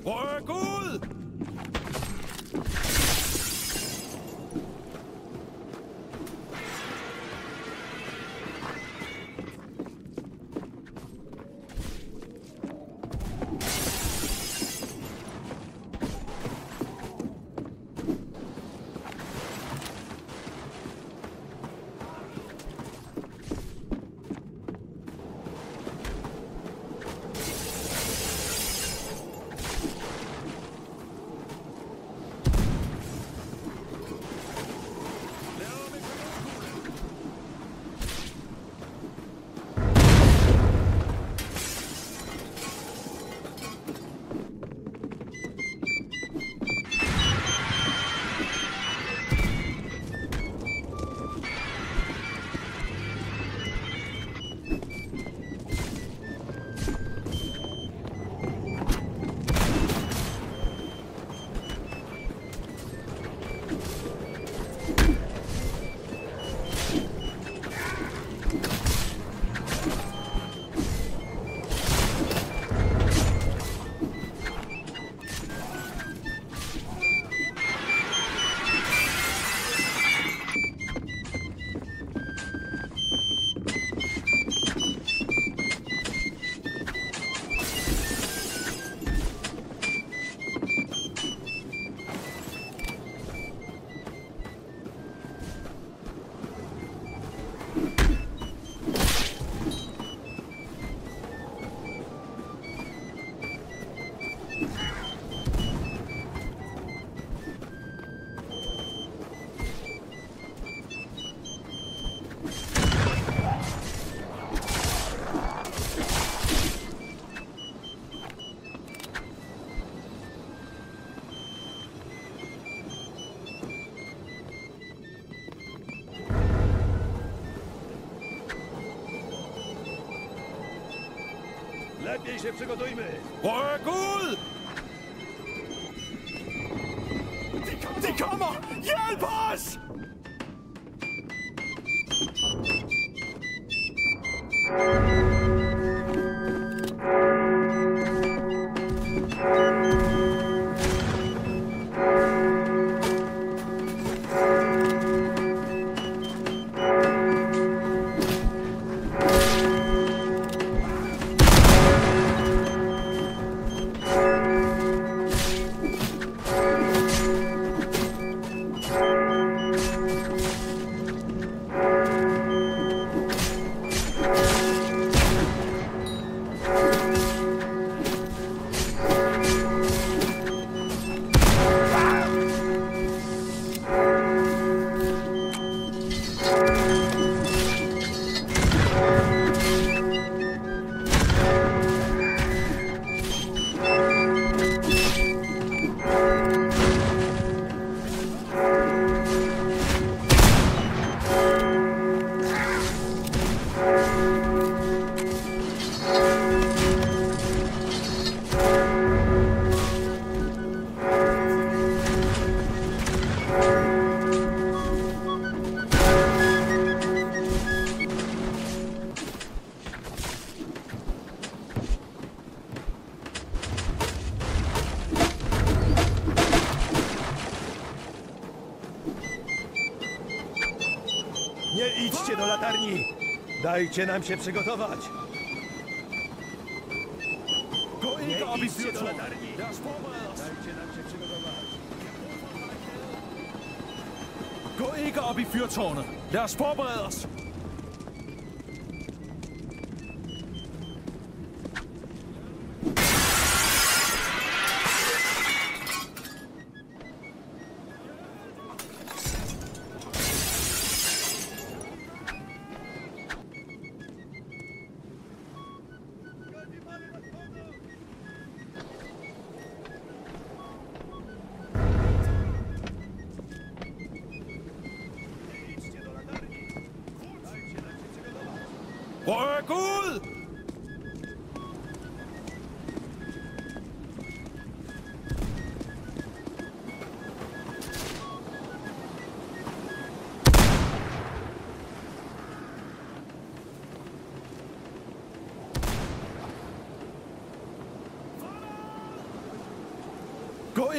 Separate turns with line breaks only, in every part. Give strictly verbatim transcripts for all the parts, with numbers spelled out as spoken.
Ryk ud!
Lepiej się przygotujmy!
Ryk ud!
De kommer! Hjælp os! Nie idźcie do latarni! Dajcie nam się przygotować!
Gå
Nie
ikke op i
idźcie do
fyrtårnet!
latarni!
Lad os forberede os!
Dajcie nam się przygotować!
Gå ikke op i fyrtårnet! Lad os forberede os! Ryk ud!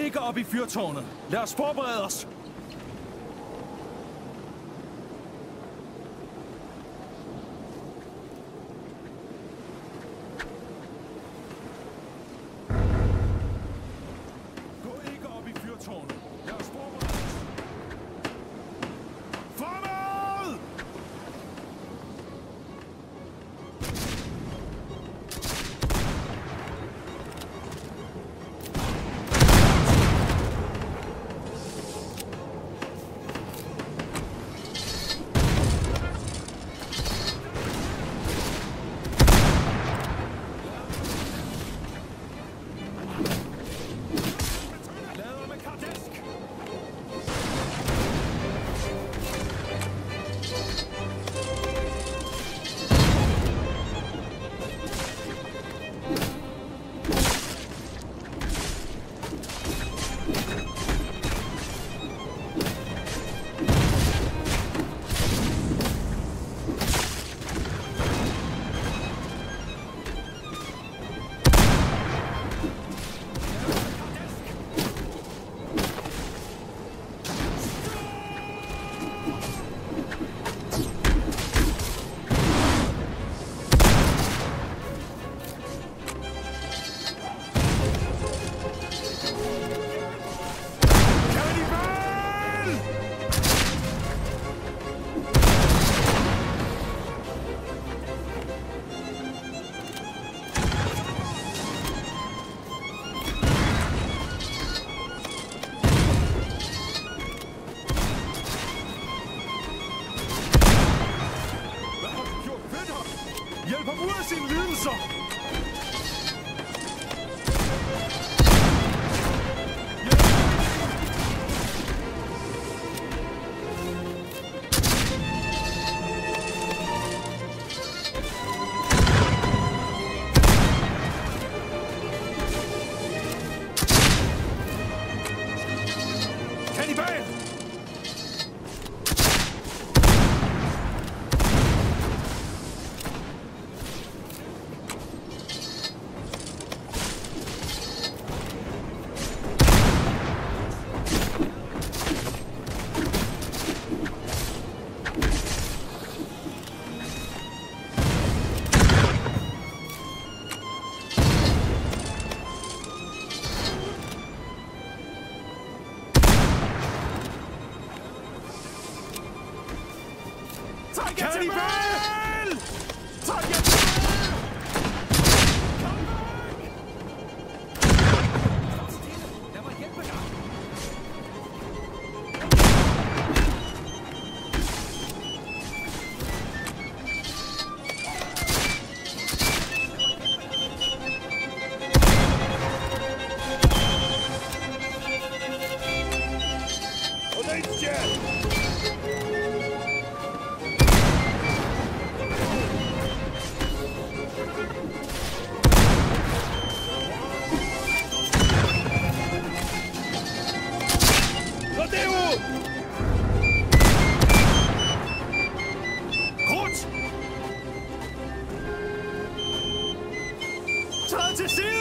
ikke op i fyrtårnet. Lad os forberede os. Gå ikke op i fyrtårnet. Lad os forberede os. Fremad! Lader med kardisk! Hjælp ham ud af sine lidelser! Kannibal! Kannibal! Tag jer tilbage! Kom væk! Stop stille! Lad mig hjælpe dig!
Odejdźcie! Do tyłu!
Krudt! Træd til side!